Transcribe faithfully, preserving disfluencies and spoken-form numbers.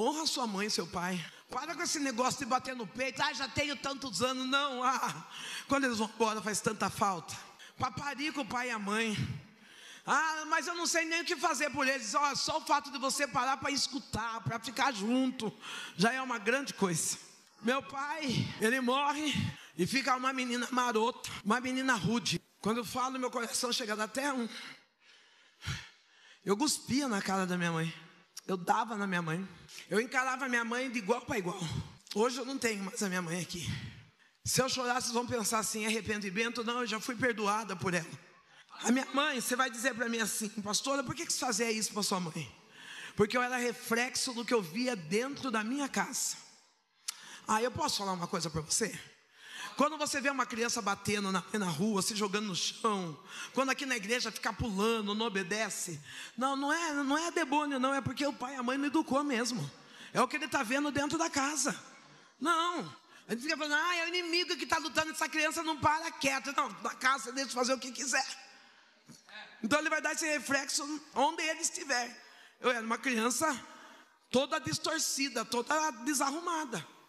Honra sua mãe e seu pai. Para com esse negócio de bater no peito. Ah, já tenho tantos anos. Não, ah, quando eles vão embora faz tanta falta. Paparica o pai e a mãe. Ah, mas eu não sei nem o que fazer por eles. Oh, só o fato de você parar para escutar, para ficar junto, já é uma grande coisa. Meu pai, ele morre e fica uma menina marota, uma menina rude. Quando eu falo, meu coração chega até um... Eu cuspia na cara da minha mãe. Eu dava na minha mãe. Eu encarava a minha mãe de igual para igual. Hoje eu não tenho mais a minha mãe aqui. Se eu chorar, vocês vão pensar assim, arrependimento. Não, eu já fui perdoada por ela. A minha mãe, você vai dizer para mim assim: pastora, por que você fazia isso para sua mãe? Porque eu era reflexo do que eu via dentro da minha casa. Ah, eu posso falar uma coisa para você? Quando você vê uma criança batendo na, na rua, se jogando no chão, quando aqui na igreja fica pulando, não obedece, não, não é, não é demônio, não, é porque o pai e a mãe não educou mesmo. É o que ele está vendo dentro da casa. Não, a gente fica falando, ah, é o inimigo que está lutando, essa criança não para quieta. Não, na casa deixa fazer o que quiser. Então ele vai dar esse reflexo onde ele estiver. Eu era uma criança toda distorcida, toda desarrumada.